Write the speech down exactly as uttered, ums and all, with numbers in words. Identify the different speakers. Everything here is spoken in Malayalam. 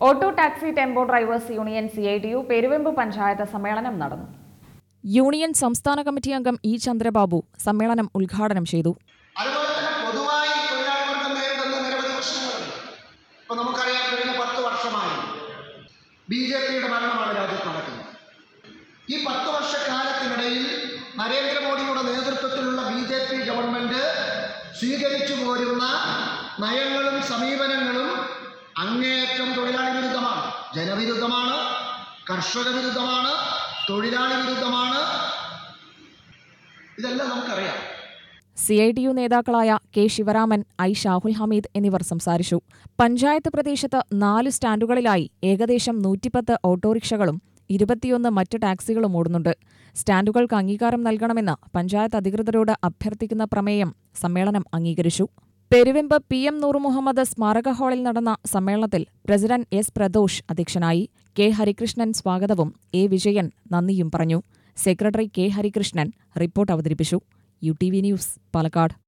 Speaker 1: Auto taxi tempo drivers union C I T U Peruvemba panchayat സമ്മേളനം നടന്നു.
Speaker 2: യൂണിയൻ സംസ്ഥാന കമ്മിറ്റി അംഗം ഇ ചന്ദ്രബാബു സമ്മേളനം ഉദ്ഘാടനം ചെയ്തു.
Speaker 3: അതുപോലെ തന്നെ പൊതുവായി തൊഴിലാളികൾക്ക് നേരിടുന്ന നിരവധി പ്രശ്നങ്ങളുണ്ട്. ഇപ്പൊ നമുക്കറിയാം, കഴിഞ്ഞ പത്ത് വർഷമായി ബി ജെ പിയുടെ ഭരണമാണ് രാജ്യത്ത് നടക്കുന്നത്. ഈ പത്ത് വർഷക്കാലത്തിനിടയിൽ നരേന്ദ്രമോദിയുടെ നേതൃത്വത്തിലുള്ള ബി ജെ പി ഗവൺമെന്റ് സ്വീകരിച്ചു പോരുന്ന നയങ്ങളും സമീപനങ്ങളും അങ്ങേയറ്റം തൊഴിലാളി വിരുദ്ധമാണ്, ജനവിരുദ്ധമാണ്, കർഷക വിരുദ്ധമാണ്, തൊഴിലാളി വിരുദ്ധമാണ്. ഇതെല്ലാം നമുക്കറിയാം.
Speaker 2: സി ഐ ടി യു നേതാക്കളായ കെ ശിവരാമൻ, ഐ ഷാഹുൽ ഹമീദ് എന്നിവർ സംസാരിച്ചു. പഞ്ചായത്ത് പ്രദേശത്ത് നാല് സ്റ്റാൻഡുകളിലായി ഏകദേശം നൂറ്റിപ്പത്ത് ഓട്ടോറിക്ഷകളും ഇരുപത്തിയൊന്ന് മറ്റ് ടാക്സികളും ഓടുന്നുണ്ട്. സ്റ്റാൻഡുകൾക്ക് അംഗീകാരം നൽകണമെന്ന് പഞ്ചായത്ത് അധികൃതരോട് അഭ്യർത്ഥിക്കുന്ന പ്രമേയം സമ്മേളനം അംഗീകരിച്ചു. പെരുവെമ്പ് പി എം നൂർ മുഹമ്മദ് സ്മാരക ഹാളിൽ നടന്ന സമ്മേളനത്തിൽ പ്രസിഡന്റ് എസ് പ്രദോഷ് അധ്യക്ഷനായി. കെ ഹരികൃഷ്ണൻ സ്വാഗതവും എ വിജയൻ നന്ദിയും പറഞ്ഞു. സെക്രട്ടറി കെ ഹരികൃഷ്ണൻ റിപ്പോർട്ട് അവതരിപ്പിച്ചു. U T V news, Palakkad.